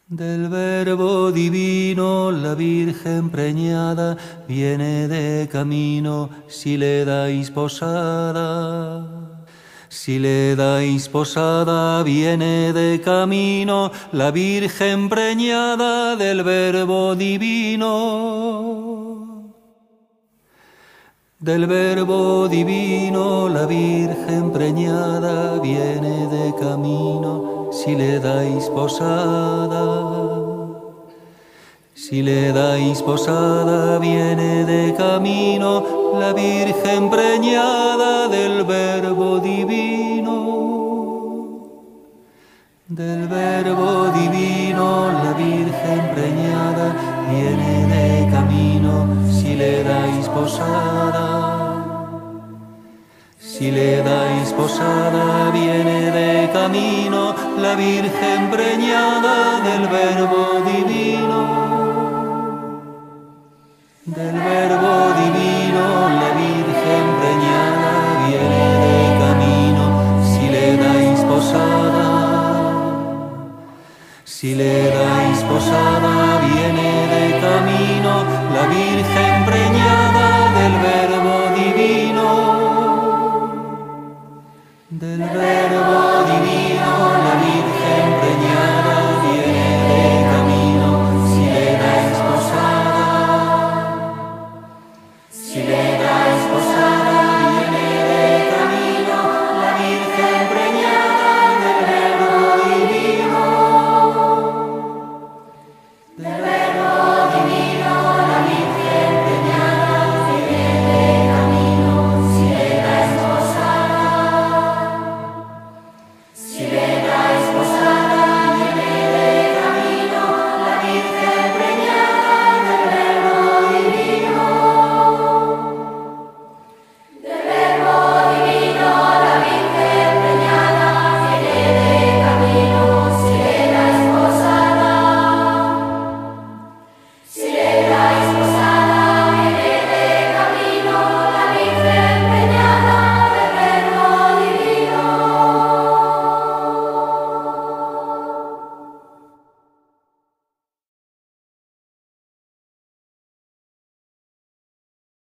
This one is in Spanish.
Del Verbo divino la Virgen preñada viene de camino si le dais posada. Si le dais posada viene de camino la Virgen preñada del Verbo divino. Del Verbo divino la Virgen preñada viene de camino si le dais posada. Si le dais posada viene de camino la Virgen preñada del Verbo divino. Del Verbo divino la Virgen preñada viene de camino si le dais posada. Si le dais posada viene de camino la Virgen preñada del Verbo divino. Del Verbo divino la Virgen preñada viene de camino si le dais posada. Si le dais posada viene de camino la Virgen preñada del Verbo divino. Del Verbo divino la Virgen preñada viene de camino si le dais posada. Si le dais posada viene de camino la Virgen preñada.